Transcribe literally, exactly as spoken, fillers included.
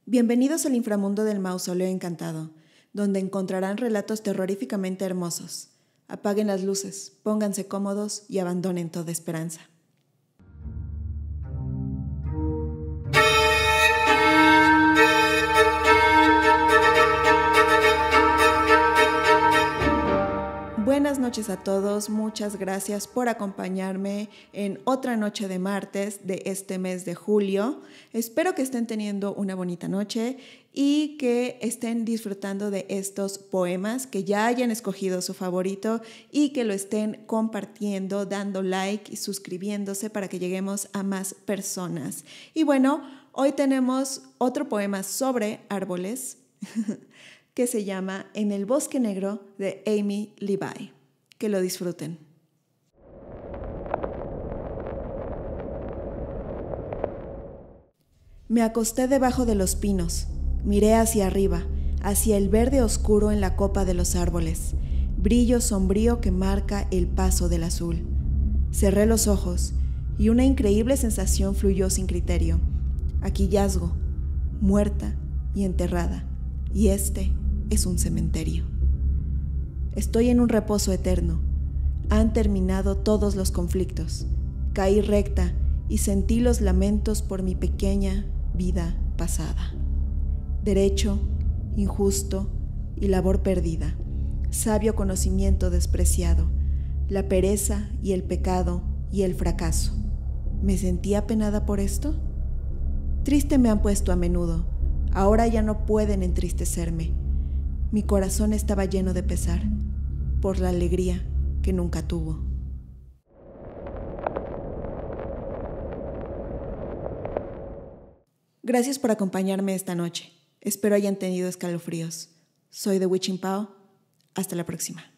Bienvenidos al inframundo del Mausoleo Encantado, donde encontrarán relatos terroríficamente hermosos. Apaguen las luces, pónganse cómodos y abandonen toda esperanza. Buenas noches a todos, muchas gracias por acompañarme en otra noche de martes de este mes de julio. Espero que estén teniendo una bonita noche y que estén disfrutando de estos poemas, que ya hayan escogido su favorito y que lo estén compartiendo, dando like y suscribiéndose para que lleguemos a más personas. Y bueno, hoy tenemos otro poema sobre árboles que se llama En el bosque negro de Amy Levi. Que lo disfruten. Me acosté debajo de los pinos, miré hacia arriba, hacia el verde oscuro en la copa de los árboles, brillo sombrío que marca el paso del azul. Cerré los ojos y una increíble sensación fluyó sin criterio. Aquí yazgo, muerta y enterrada, y este es un cementerio. Estoy en un reposo eterno. Han terminado todos los conflictos. Caí recta y sentí los lamentos por mi pequeña vida pasada. Derecho, injusto y labor perdida. Sabio conocimiento despreciado. La pereza y el pecado y el fracaso. ¿Me sentí apenada por esto? Triste me han puesto a menudo. Ahora ya no pueden entristecerme. Mi corazón estaba lleno de pesar por la alegría que nunca tuvo. Gracias por acompañarme esta noche. Espero hayan tenido escalofríos. Soy The Witching Pao. Hasta la próxima.